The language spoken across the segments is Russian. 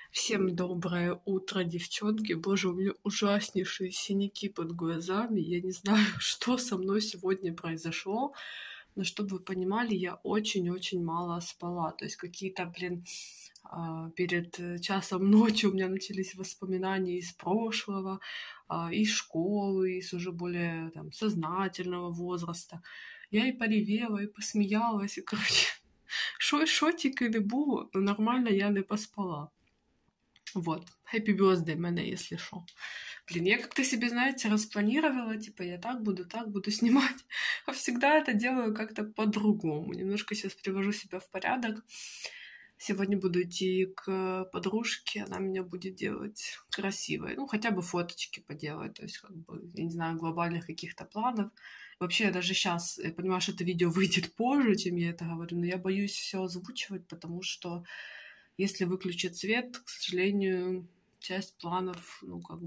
Всем доброе утро, девчонки. Боже, у меня ужаснейшие синяки под глазами. Я не знаю, что со мной сегодня произошло. Но чтобы вы понимали, я очень-очень мало спала. То есть какие-то, перед часом ночи у меня начались воспоминания из прошлого, из школы, из уже более там, сознательного возраста. Я и поревела, и посмеялась, и, короче, шо тільки не було, но нормально я не поспала. Вот. Happy birthday мене, если шо. Блин, я как-то себе, знаете, распланировала, типа, я так буду снимать. А всегда это делаю как-то по-другому. Немножко сейчас привожу себя в порядок. Сегодня буду идти к подружке, она меня будет делать красивой. Ну, хотя бы фоточки поделать. То есть, как бы, я не знаю, глобальных каких-то планов. Вообще, я даже сейчас, я понимаю, что это видео выйдет позже, чем я это говорю, но я боюсь все озвучивать, потому что если выключить свет, к сожалению, часть планов,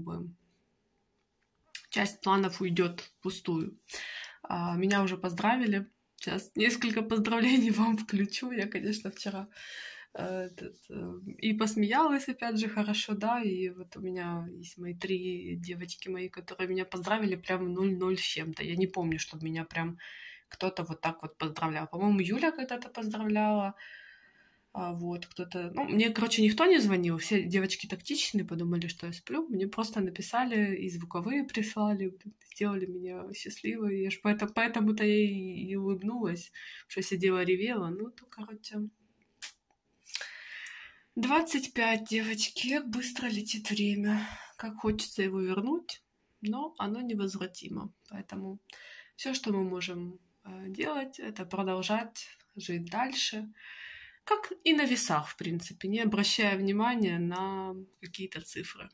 часть планов уйдет впустую. Меня уже поздравили. Сейчас несколько поздравлений вам включу. Я, конечно, вчера и посмеялась, опять же, хорошо, да, и вот у меня есть мои 3 девочки мои, которые меня поздравили прям 0-0 с чем-то. Я не помню, чтобы меня прям кто-то вот так вот поздравлял. По-моему, Юля когда-то поздравляла, вот, кто-то... Ну, мне, короче, никто не звонил, все девочки тактичные, подумали, что я сплю, мне просто написали и звуковые прислали, сделали меня счастливой, я ж поэтому-то я и улыбнулась, что сидела, ревела, ну, то, короче... 25, девочки, как быстро летит время, как хочется его вернуть, но оно невозвратимо, поэтому все, что мы можем делать, это продолжать жить дальше, как и на весах, в принципе, не обращая внимания на какие-то цифры.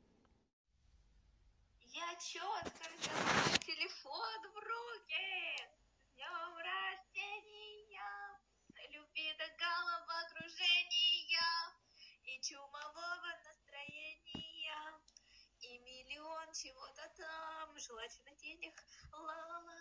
Я чётко взяла телефон в руки. С днём рождения, любви до головокружения и чумового настроения, и миллион чего-то там, желательно денег, ла-ла-ла.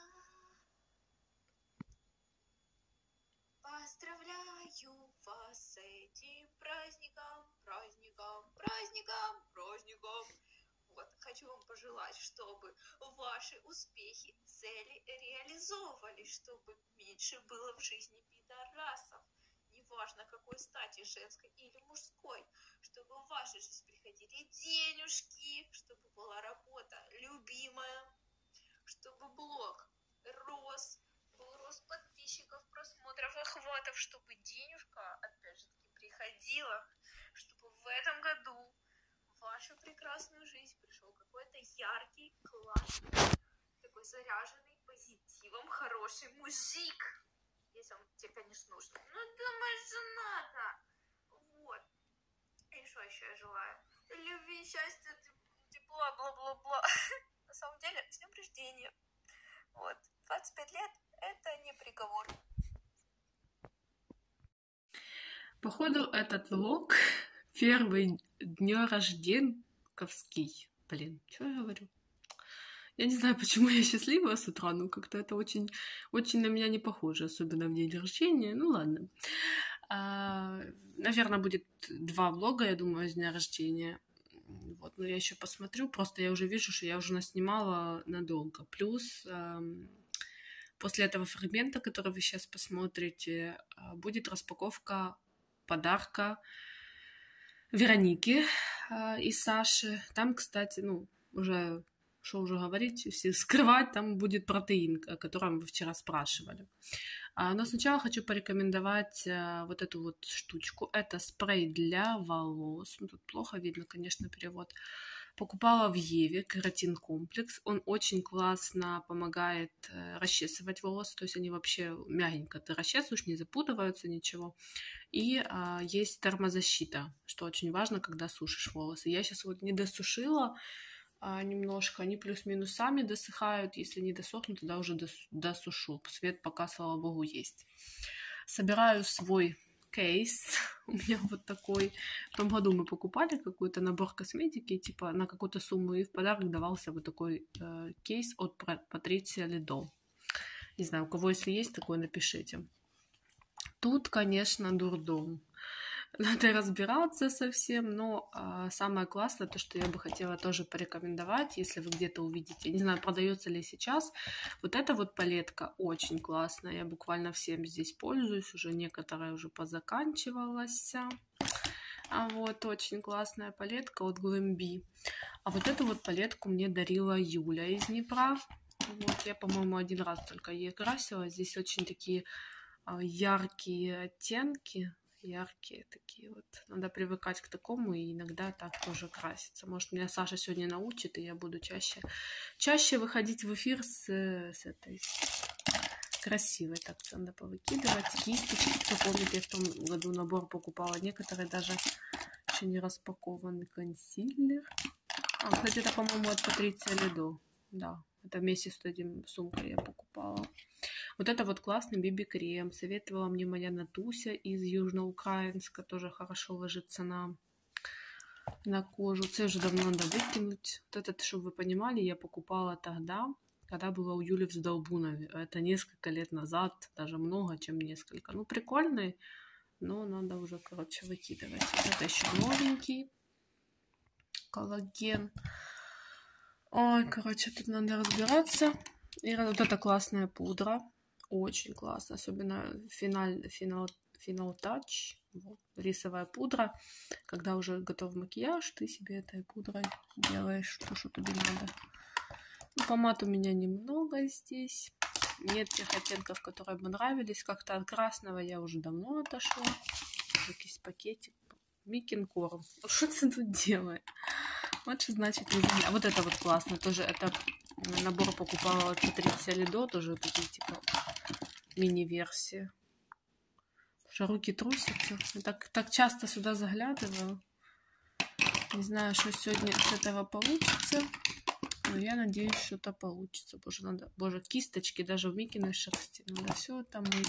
Поздравляю вас с этим праздником, праздником, праздником, праздником. Вот, хочу вам пожелать, чтобы ваши успехи, цели реализовывались, чтобы меньше было в жизни пидорасов, неважно какой стати, женской или мужской, чтобы в вашу жизнь приходили денежки, чтобы была работа любимая, чтобы блог рос, был рост подписчиков, просмотров, охватов, чтобы денежка, опять же таки, приходила, чтобы в этом году в вашу прекрасную жизнь пришел какой-то яркий, классный, такой заряженный позитивом, хороший мужик. Если он тебе, конечно, нужен. Ну, думаешь, что надо. Вот. И что еще я желаю? Любви, счастья, тепла, бла-бла-бла. На самом деле, с днем рождения. Вот. 25 лет – это не приговор. Походу, этот влог первый днёрожденковский. Блин, что я говорю? Я не знаю, почему я счастлива с утра, но как-то это очень, очень на меня не похоже, особенно в день рождения. Ну ладно. Наверное, будет 2 влога, я думаю, с дня рождения. Вот, но я еще посмотрю. Просто я уже вижу, что я уже наснимала надолго. Плюс после этого фрагмента, который вы сейчас посмотрите, будет распаковка подарка Вероники и Саши. Там, кстати, уже, что уже говорить, все скрывать, там будет протеин, о котором вы вчера спрашивали. Но сначала хочу порекомендовать вот эту вот штучку. Это спрей для волос. Ну, тут плохо видно, конечно, перевод. Покупала в Еве кератин-комплекс. Он очень классно помогает расчесывать волосы. То есть они вообще мягенько ты расчесываешь, не запутываются, ничего. И есть термозащита, что очень важно, когда сушишь волосы. Я сейчас вот не досушила немножко. Они плюс-минус сами досыхают. Если не досохнут, тогда уже досушу. Свет пока, слава богу, есть. Собираю свой кейс. У меня вот такой. В том году мы покупали какой-то набор косметики, типа на какую-то сумму, и в подарок давался вот такой кейс от Патриция Лидо. Не знаю, у кого если есть такой, напишите. Тут, конечно, дурдом. надо разбираться совсем, но самое классное, то, что я бы хотела тоже порекомендовать, если вы где-то увидите, не знаю, продается ли сейчас, вот эта вот палетка очень классная, я буквально всем здесь пользуюсь, уже некоторая уже позаканчивалась, вот, очень классная палетка от Glambi, а вот эту вот палетку мне дарила Юля из Днепра, вот, я, по-моему, один раз только ей красила, здесь очень такие яркие оттенки, яркие такие вот. Надо привыкать к такому и иногда так тоже краситься. Может, меня Саша сегодня научит, и я буду чаще выходить в эфир с этой красивой. Так, надо повыкидывать. Кисточки. Кто помнит, я в том году набор покупала. Некоторые даже еще не распакованы. Консилер. Кстати, это, по-моему, от Патриция Ледо. Да, это вместе с этим сумкой я покупала. Вот это вот классный BB-крем. Советовала мне моя Натуся из Южноукраинска. Тоже хорошо ложится на кожу. Это уже давно надо выкинуть. Вот этот, чтобы вы понимали, я покупала тогда, когда была у Юли в Сдолбунове. Это несколько лет назад. Даже много, чем несколько. Ну, прикольный, но надо уже, короче, выкидывать. Вот это еще новенький. Коллаген. Ой, короче, тут надо разбираться. И вот эта классная пудра. Очень классно, особенно Final Touch, вот, рисовая пудра. Когда уже готов макияж, ты себе этой пудрой делаешь то, что тебе надо. Ну, помад у меня немного здесь. Нет тех оттенков, которые бы нравились. Как-то от красного я уже давно отошла. Якийсь пакетик. Микинкорм. Что ты тут делаешь? Вот что значит не знаю. Вот это вот классно. Тоже это набор покупала от Патриция Ледо. Тоже такие типа мини-версии. Что руки трусятся. Я так часто сюда заглядываю. Не знаю, что сегодня с этого получится. Но я надеюсь, что-то получится. Боже, кисточки даже в Микиной шерсти. Надо все это мыть.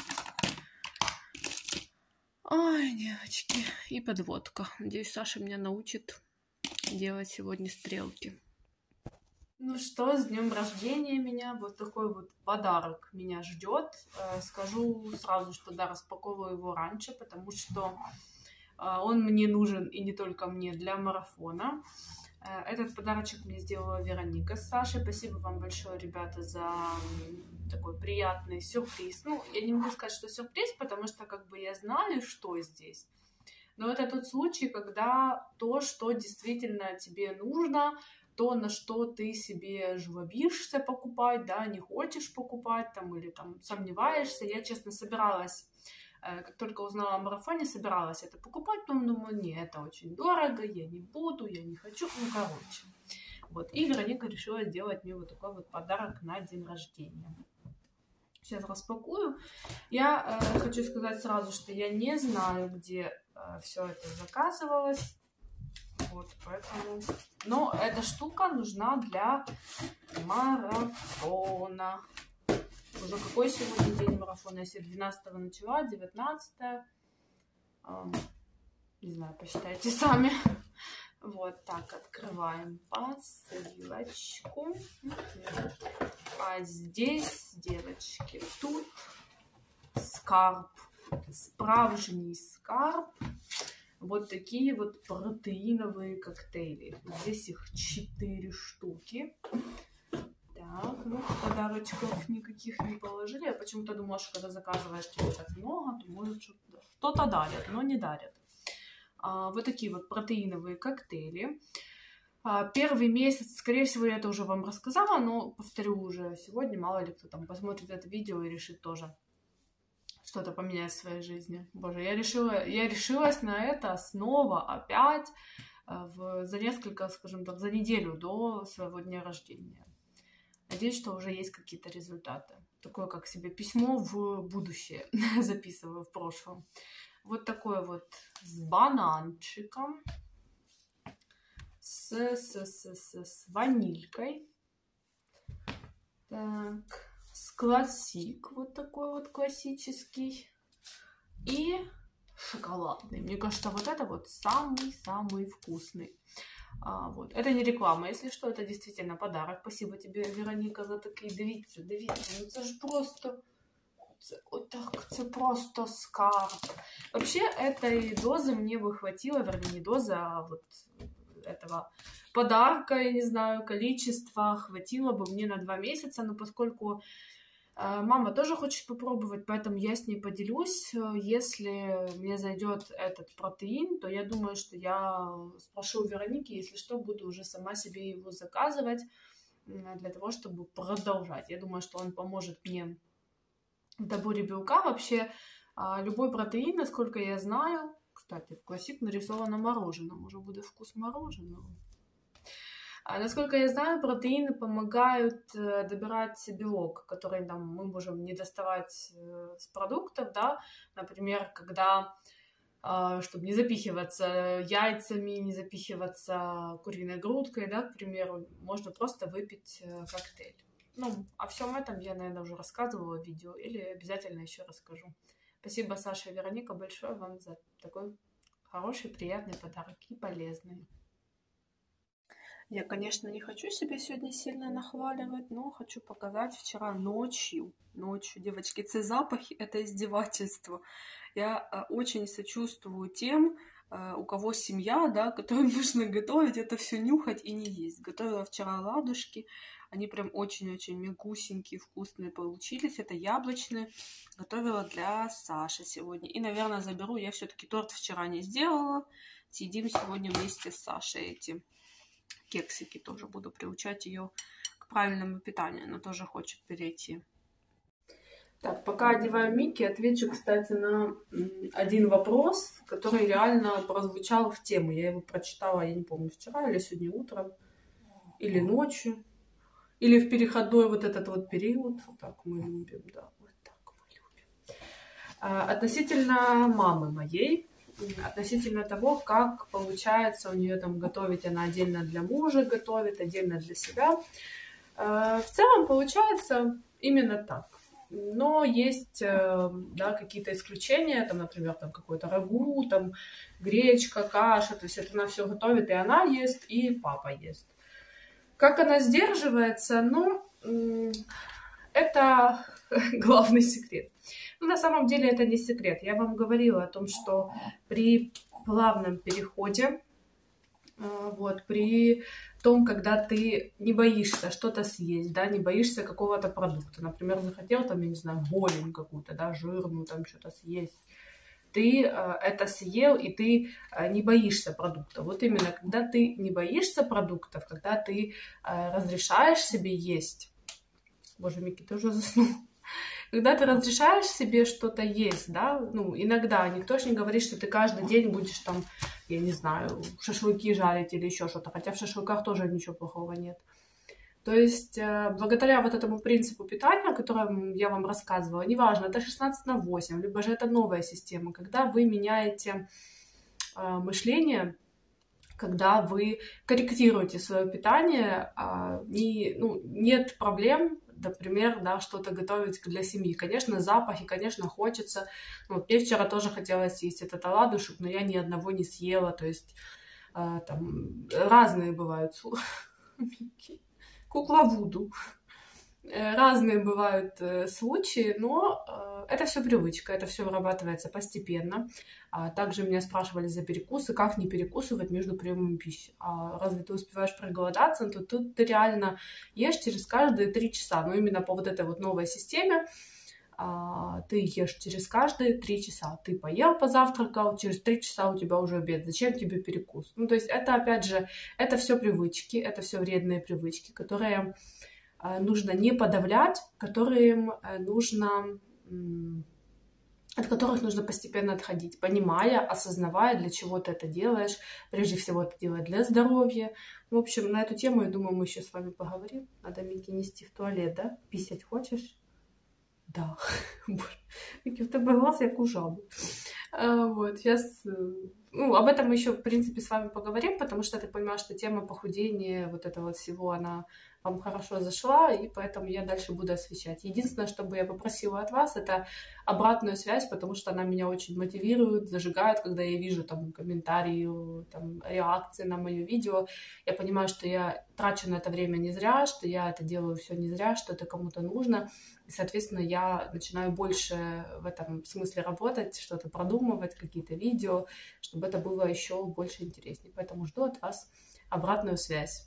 Ой, девочки. И подводка. Надеюсь, Саша меня научит делать сегодня стрелки. Ну что, с днем рождения меня. Вот такой вот подарок меня ждет. Скажу сразу, что да, распаковываю его раньше, потому что он мне нужен и не только мне для марафона. Этот подарочек мне сделала Вероника с Сашей. Спасибо вам большое, ребята, за такой приятный сюрприз. Ну, я не могу сказать, что сюрприз, потому что как бы я знаю, что здесь. Но это тот случай, когда то, что действительно тебе нужно, то, на что ты себе жлобишься покупать, да, не хочешь покупать там или там сомневаешься. Я, честно, собиралась, как только узнала о марафоне, собиралась это покупать, потом думаю, нет, это очень дорого, я не буду, я не хочу, ну, короче. Вот, и Вероника решила сделать мне вот такой вот подарок на день рождения. Сейчас распакую. Я хочу сказать сразу, что я не знаю, где все это заказывалось. Вот, поэтому... Но эта штука нужна для марафона. Уже какой сегодня день марафона? Если 12-го начала, 19-е. Не знаю, посчитайте сами. Вот так, открываем посылочку. А здесь, девочки, тут скарб. Справжний скарб. Вот такие вот протеиновые коктейли. Здесь их 4 штуки. Так, ну, подарочков никаких не положили. Я почему-то думала, что когда заказываешь тебе так много, то может что-то дарят, но не дарят. Вот такие вот протеиновые коктейли. Первый месяц, скорее всего, я это уже вам рассказала, но повторю уже сегодня. Мало ли кто там посмотрит это видео и решит тоже что-то поменять в своей жизни. Боже, я решилась на это снова опять за несколько, скажем так, за неделю до своего дня рождения. Надеюсь, что уже есть какие-то результаты. Такое, как себе письмо в будущее записываю в прошлом. Вот такое вот с бананчиком, с ванилькой. Так, с классик, вот такой вот классический. И шоколадный. Мне кажется, вот это вот самый-самый вкусный. Вот. Это не реклама, если что, это действительно подарок. Спасибо тебе, Вероника, за такие. Дивіться, ну это же просто так, это просто скарб. Вообще, этой дозы мне бы хватило, вернее, не дозы, а вот этого подарка, я не знаю, количества хватило бы мне на 2 месяца, но поскольку мама тоже хочет попробовать, поэтому я с ней поделюсь. Если мне зайдет этот протеин, то я думаю, что я спрошу у Вероники, если что, буду уже сама себе его заказывать для того, чтобы продолжать. Я думаю, что он поможет мне в доборе белка. Вообще, любой протеин, насколько я знаю, кстати, классик нарисован на мороженом, уже будет вкус мороженого. Насколько я знаю, протеины помогают добирать белок, который мы можем не доставать с продуктов, да, например, когда, чтобы не запихиваться яйцами, не запихиваться куриной грудкой, да, к примеру, можно просто выпить коктейль. Ну, о всем этом я, наверное, уже рассказывала в видео или обязательно еще расскажу. Спасибо, Саша и Вероника, большое вам за такой хороший, приятный подарок и полезный. Я, конечно, не хочу себя сегодня сильно нахваливать, но хочу показать вчера ночью, девочки, эти запахи, это издевательство. Я очень сочувствую тем, у кого семья, да, которым нужно готовить, это все нюхать и не есть. Готовила вчера ладушки, они прям очень-очень мягусенькие, вкусные получились. Это яблочные. Готовила для Саши сегодня. И, наверное, заберу. Я все-таки торт вчера не сделала. Съедим сегодня вместе с Сашей эти кексики. Тоже буду приучать ее к правильному питанию. Она тоже хочет перейти. Так, пока одеваю Микки, отвечу, кстати, на один вопрос, который реально прозвучал в тему. Я его прочитала, я не помню, вчера или сегодня утром, или ночью, или в переходной вот этот вот период. Вот так мы любим, да, вот так мы любим. Относительно мамы моей, относительно того, как получается у нее там готовить, она отдельно для мужа готовит, отдельно для себя. В целом получается именно так. Но есть, да, какие-то исключения, там, например, там какой-то рагу, там гречка, каша, то есть это она все готовит, и она ест, и папа ест. Как она сдерживается, ну, это главный секрет. Ну, на самом деле это не секрет. Я вам говорила о том, что при плавном переходе, вот, при том, когда ты не боишься что-то съесть, да, не боишься какого-то продукта. Например, захотел там, я не знаю, голень какую-то, да, жирную там что-то съесть. Ты это съел, и ты не боишься продуктов. Вот именно, когда ты не боишься продуктов, когда ты разрешаешь себе есть. Боже, Микки, ты уже заснул. Когда ты разрешаешь себе что-то есть, да, ну, иногда, никто же не говорит, что ты каждый день будешь там, я не знаю, шашлыки жарить или еще что-то, хотя в шашлыках тоже ничего плохого нет. То есть, благодаря вот этому принципу питания, о котором я вам рассказывала, неважно, это 16/8, либо же это новая система, когда вы меняете мышление, когда вы корректируете свое питание, нет проблем, например, да, что-то готовить для семьи. Конечно, запахи, конечно, хочется. Вот, мне вчера тоже хотелось съесть этот оладушек, но я ни одного не съела. То есть там разные бывают кукла Вуду. Разные бывают случаи, но это все привычка, это все вырабатывается постепенно. Также меня спрашивали за перекусы, как не перекусывать между приемами пищи. Разве ты успеваешь проголодаться, то тут ты реально ешь через каждые 3 часа. Но именно по вот этой вот новой системе ты ешь через каждые 3 часа. Ты поел, позавтракал, через 3 часа у тебя уже обед. Зачем тебе перекус? Ну, то есть это, опять же, это все привычки, это все вредные привычки, которые нужно не подавлять, от которых нужно постепенно отходить, понимая, осознавая, для чего ты это делаешь. Прежде всего, это делать для здоровья. В общем, на эту тему, я думаю, мы еще с вами поговорим. Надо Микки нести в туалет, да? Писать хочешь? Да. Микки, в тебе глаз, як у жабы. Вот, сейчас... об этом мы еще, в принципе, с вами поговорим, потому что я так понимаю, что тема похудения, вот этого всего, она вам хорошо зашла, и поэтому я дальше буду освещать. Единственное, что бы я попросила от вас, это обратную связь, потому что она меня очень мотивирует, зажигает, когда я вижу там комментарии, там, реакции на мое видео. Я понимаю, что я трачу на это время не зря, что я это делаю все не зря, что это кому-то нужно. И, соответственно, я начинаю больше в этом смысле работать, что-то продумывать, какие-то видео, чтобы это было еще больше интереснее. Поэтому жду от вас обратную связь.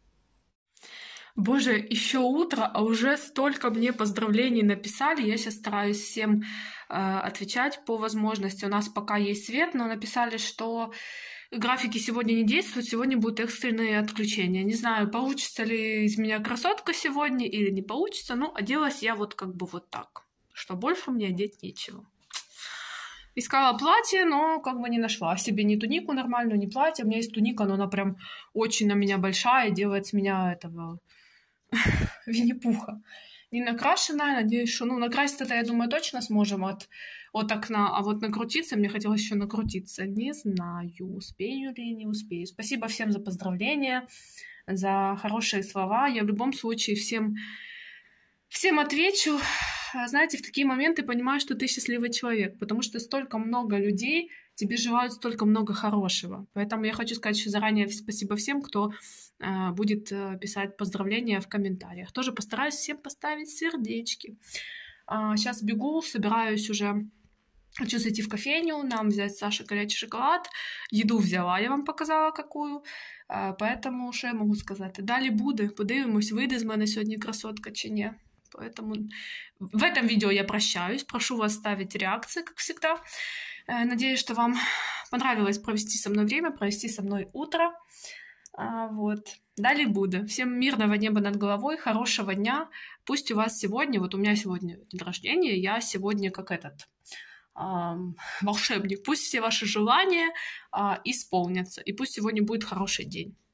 Боже, еще утро, а уже столько мне поздравлений написали. Я сейчас стараюсь всем отвечать по возможности. У нас пока есть свет, но написали, что графики сегодня не действуют, сегодня будут экстренные отключения. Не знаю, получится ли из меня красотка сегодня или не получится. Ну, оделась я вот как бы вот так, что больше мне одеть нечего. Искала платье, но как бы не нашла себе ни тунику нормальную, ни платье. У меня есть туника, но она прям очень на меня большая, делает с меня этого Винни-Пуха. Не накрашенная, надеюсь, что... Ну, накрасить это, я думаю, точно сможем от окна. А вот накрутиться, мне хотелось еще накрутиться. Не знаю, успею ли, не успею. Спасибо всем за поздравления, за хорошие слова. Я в любом случае всем отвечу. Знаете, в такие моменты понимаешь, что ты счастливый человек, потому что столько много людей тебе желают столько много хорошего. Поэтому я хочу сказать еще заранее спасибо всем, кто будет писать поздравления в комментариях. Тоже постараюсь всем поставить сердечки. Сейчас бегу, собираюсь уже. Хочу зайти в кофейню, нам взять Саше горячий шоколад. Еду взяла, я вам показала какую. Поэтому що я можу сказати? Далі буде. Подивимось, вийде з мене сьогодні красотка чи ні. Поэтому в этом видео я прощаюсь. Прошу вас ставить реакции, как всегда. Надеюсь, что вам понравилось провести со мной время, провести со мной утро. Вот. Далее буду. Всем мирного неба над головой, хорошего дня. Пусть у вас сегодня, вот у меня сегодня день рождения, я сегодня как этот волшебник. Пусть все ваши желания исполнятся, и пусть сегодня будет хороший день.